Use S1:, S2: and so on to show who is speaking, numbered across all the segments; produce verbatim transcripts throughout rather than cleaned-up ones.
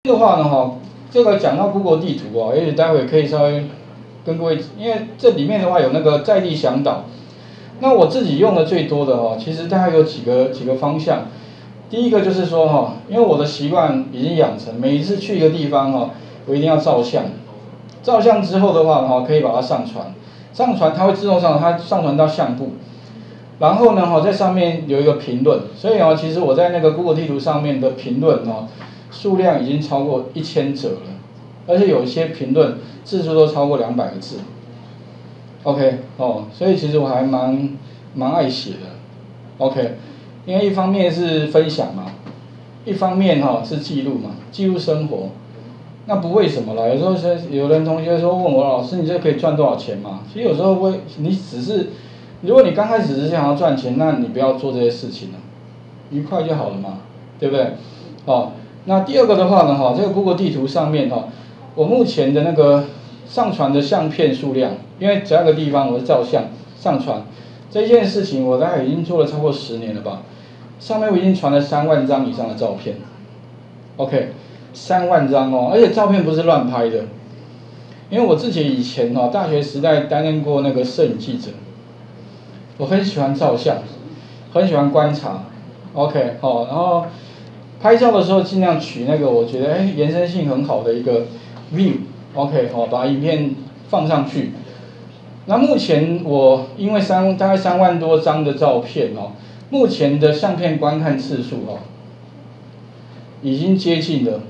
S1: 的话呢，哈，这个讲到 Google 地图哦，也许待会可以稍微跟各位，因为这里面的话有那个在地向导。那我自己用的最多的哦，其实大概有几个几个方向。第一个就是说哈，因为我的习惯已经养成，每一次去一个地方哈，我一定要照相。照相之后的话哈，可以把它上传，上传它会自动上它上传到相簿。然后呢哈，在上面有一个评论，所以哦，其实我在那个 Google 地图上面的评论哦，数量已经超过一千则了，而且有一些评论字数都超过两百个字。OK 哦，所以其实我还蛮蛮爱写的。OK， 因为一方面是分享嘛，一方面哈、哦、是记录嘛，记录生活。那不为什么啦？有时候是有人同学说问我老师，你这可以赚多少钱吗？其实有时候会，你只是，如果你刚开始只是想要赚钱，那你不要做这些事情了，愉快就好了嘛，对不对？哦，那第二个的话呢，哈，这个 Google 地图上面哈，我目前的那个上传的相片数量，因为只要一个地方我是照相上传，这件事情我大概已经做了超过十年了吧，上面我已经传了三万张以上的照片 ，OK。三万张哦，而且照片不是乱拍的，因为我自己以前哦，大学时代担任过那个摄影记者，我很喜欢照相，很喜欢观察 ，OK 哦，然后拍照的时候尽量取那个我觉得哎延伸性很好的一个 view，OK 哦，把影片放上去。那目前我因为三大概三万多张的照片哦，目前的相片观看次数哦，已经接近了。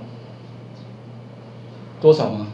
S1: 多少吗？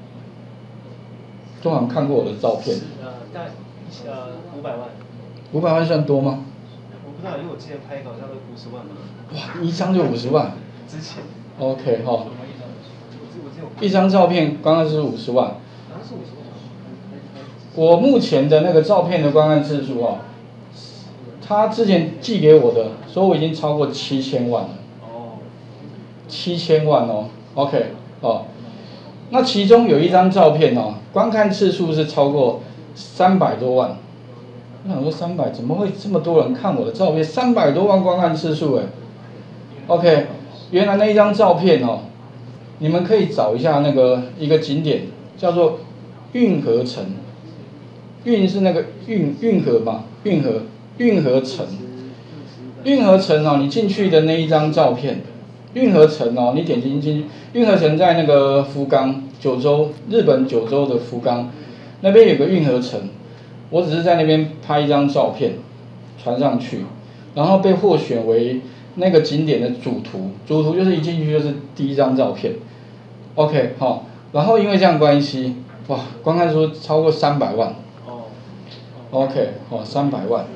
S1: 多少看过我的照片？
S2: 呃，大呃五百万。
S1: 五百万算多吗？
S2: 我不知道，因为我之前拍一个好像都五十万嘛。
S1: 哇，一张就五十万？
S2: 之前。
S1: OK 哈、哦。一张照片刚刚是五十万。
S2: 好像是五十万。
S1: 我目前的那个照片的观看次数哦，他之前寄给我的，说我已经超过七千万了。哦。七千万哦 ，OK 哦。那其中有一张照片哦，观看次数是超过三百多万。我想说三百怎么会这么多人看我的照片？三百多万观看次数哎。OK， 原来那一张照片哦，你们可以找一下那个一个景点叫做运河城。运是那个运运河嘛，运河运河城。运河城哦，你进去的那一张照片。运河城哦，你点进去，运河城在那个福冈，九州，日本九州的福冈，那边有个运河城，我只是在那边拍一张照片，传上去，然后被获选为那个景点的主图，主图就是一进去就是第一张照片 ，OK 好、哦，然后因为这样关系，哇，观看数超过三百万，哦 ，OK 哦，三百万。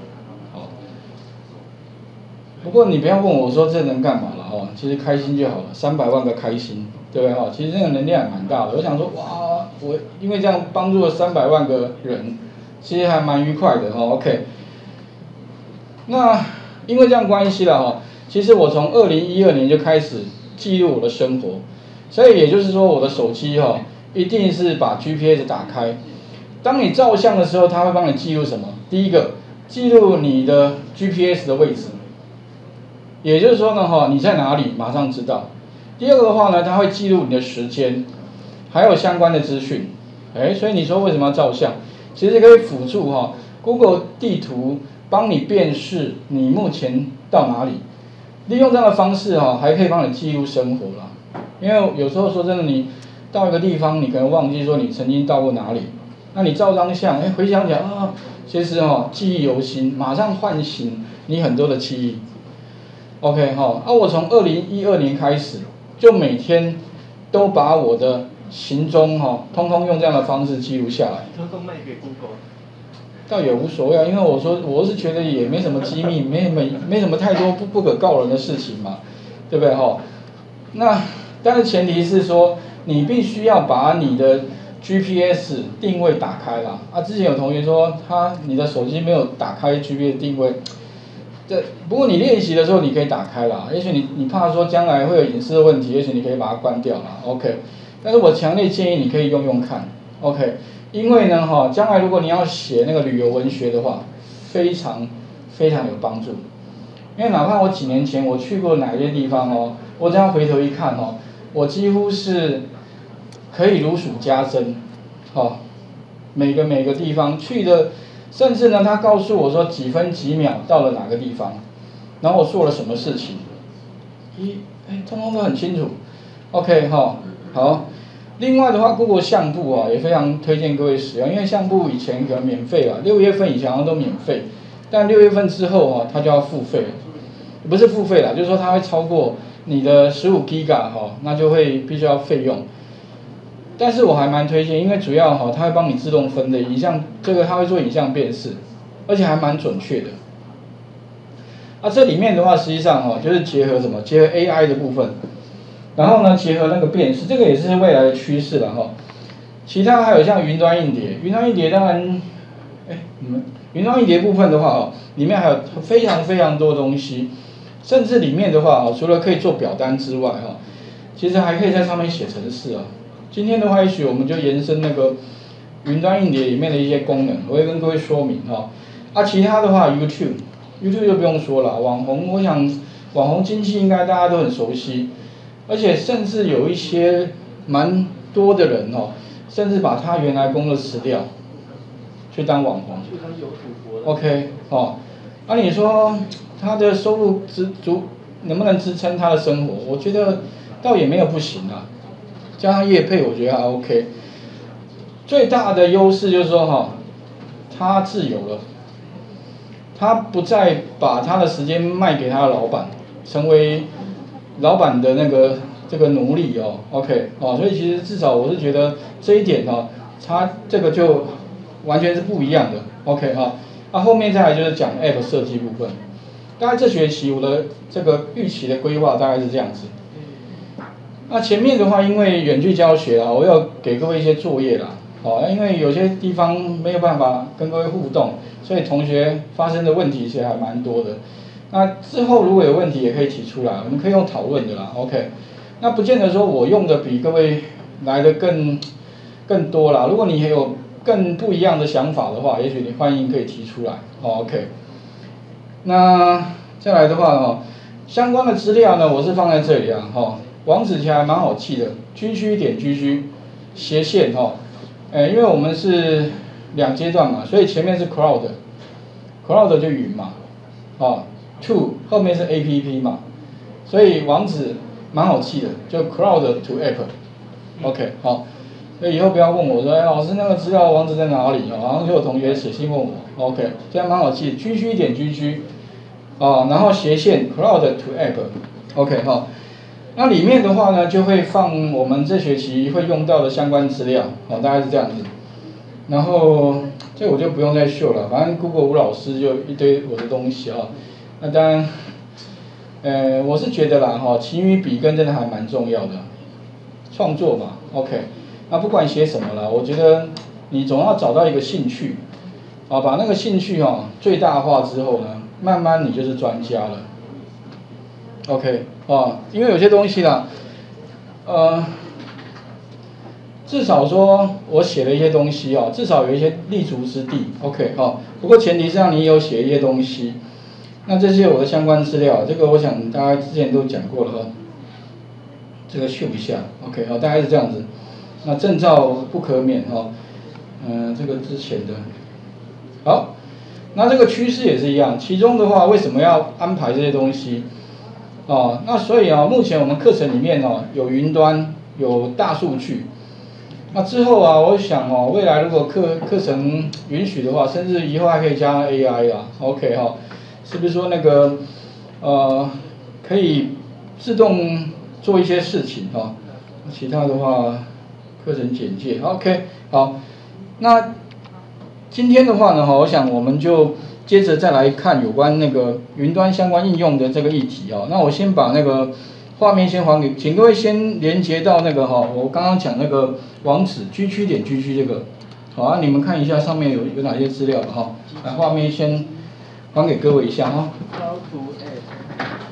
S1: 不过你不要问我说这能干嘛了哦，其实开心就好了，三百万个开心，对不对哈？其实那个能量蛮大的。我想说，哇，我因为这样帮助了三百万个人，其实还蛮愉快的哈。OK， 那因为这样关系了哈，其实我从二零一二年就开始记录我的生活，所以也就是说我的手机哈，一定是把 G P S 打开。当你照相的时候，它会帮你记录什么？第一个，记录你的 G P S 的位置。也就是说呢，哈，你在哪里马上知道。第二个的话呢，它会记录你的时间，还有相关的资讯。哎，所以你说为什么要照相？其实可以辅助哈 Google 地图帮你辨识你目前到哪里。利用这样的方式哈，还可以帮你记录生活啦。因为有时候说真的，你到一个地方，你可能忘记说你曾经到过哪里，那你照张相，哎，回想起来啊，其实哈记忆犹新，马上唤醒你很多的记忆。OK 哈，啊，我从二零一二年开始，就每天都把我的行踪哈，通通用这样的方式记录下来。
S2: 通通卖给 Google。
S1: 倒也无所谓啊，因为我说我是觉得也没什么机密，没没没什么太多不不可告人的事情嘛，对不对哈？那但是前提是说，你必须要把你的 G P S 定位打开啦。啊，之前有同学说他你的手机没有打开 G P S 定位。这不过你练习的时候你可以打开啦，也许你你怕说将来会有隐私的问题，也许你可以把它关掉啦 ，OK。但是我强烈建议你可以用用看 ，OK。因为呢哈，将来如果你要写那个旅游文学的话，非常非常有帮助。因为哪怕我几年前我去过哪些地方哦，我只要回头一看哦， 我几乎是可以如数家珍，好、哦，每个每个地方去的，甚至呢，他告诉我说几分几秒到了哪个地方，然后我做了什么事情，一哎，通通都很清楚。OK 哈、哦，好。另外的话 ，Google 相簿啊也非常推荐各位使用，因为相簿以前可能免费啊，六月份以前好像都免费，但六月份之后啊，它就要付费了，不是付费啦，就是说它会超过你的十五 G 哈，那就会必须要费用。但是我还蛮推荐，因为主要哈，它会帮你自动分类，影像这个它会做影像辨识，而且还蛮准确的。啊，这里面的话，实际上哈，就是结合什么？结合 A I 的部分。然后呢，结合那个辨识，这个也是未来的趋势了哈。其他还有像云端硬碟，云端硬碟当然，哎，你们云端硬碟部分的话哦，里面还有非常非常多东西，甚至里面的话哦，除了可以做表单之外哈，其实还可以在上面写程式啊。今天的话，也许我们就延伸那个云端硬碟里面的一些功能，我会跟各位说明哈。啊，其他的话 ，YouTube，YouTube 就不用说了，网红，我想网红经济应该大家都很熟悉。而且甚至有一些蛮多的人哦，甚至把他原来工作辞掉，去当网红。
S2: 去当有主播。
S1: OK 哦，那、啊、你说他的收入支足能不能支撑他的生活？我觉得倒也没有不行啊，加上业配，我觉得还 OK。最大的优势就是说哈、哦，他自由了，他不再把他的时间卖给他的老板，成为老板的那个这个奴隶哦 ，OK 哦，所以其实至少我是觉得这一点哦，它这个就完全是不一样的 ，OK 哈、哦。那、啊、后面再来就是讲 App 设计部分，大概这学期我的这个预期的规划大概是这样子。那前面的话，因为远距教学啊，我要给各位一些作业啦，哦，因为有些地方没有办法跟各位互动，所以同学发生的问题其实还蛮多的。那之后如果有问题也可以提出来，我们可以用讨论的啦 ，OK。那不见得说我用的比各位来的更更多啦，如果你有更不一样的想法的话，也许你欢迎可以提出来、哦、，OK。那再来的话哦，相关的资料呢，我是放在这里啊，哈、哦，网址其实还蛮好记的 ，G G 点 G G 斜线哈，哎、哦，因为我们是两阶段嘛，所以前面是 Cloud，Cloud 就云嘛，哦。to 后面是 A P P 嘛，所以网址蛮好记的，就 Cloud to App，OK， 好，所以以后不要问我说，哎，老师那个资料网址在哪里？好像就有同学写信问我 ，OK， 这样蛮好记 ，G G 点 G G， 啊，然后斜线 Cloud to App，OK， 好，那里面的话呢，就会放我们这学期会用到的相关资料，好，大概是这样子，然后这我就不用再秀了，反正 Google 吴老师就一堆我的东西啊。那当然，呃，我是觉得啦，哈，勤于笔耕真的还蛮重要的，创作嘛 ，OK， 那不管写什么啦，我觉得你总要找到一个兴趣，啊，把那个兴趣哈最大化之后呢，慢慢你就是专家了 ，OK， 啊，因为有些东西啦，呃，至少说我写了一些东西哦，至少有一些立足之地 ，OK， 哦，不过前提是让你有写一些东西。那这些我的相关资料，这个我想大家之前都讲过了哈。这个秀一下 ，OK， 好，大概是这样子。那证照不可免哈，嗯、呃，这个之前的。好，那这个趋势也是一样，其中的话为什么要安排这些东西？哦，那所以啊，目前我们课程里面哦有云端，有大数据。那之后啊，我想哦，未来如果课课程允许的话，甚至以后还可以加 A I 啦 ，OK 哈。是不是说那个呃可以自动做一些事情哈、哦？其他的话课程简介 ，OK， 好。那今天的话呢，哈，我想我们就接着再来看有关那个云端相关应用的这个议题啊、哦。那我先把那个画面先还给，请各位先连接到那个哈、哦，我刚刚讲那个网址 G G 点 G G 这个，好啊，你们看一下上面有有哪些资料哈、哦。来，画面先。还给各位一下哈。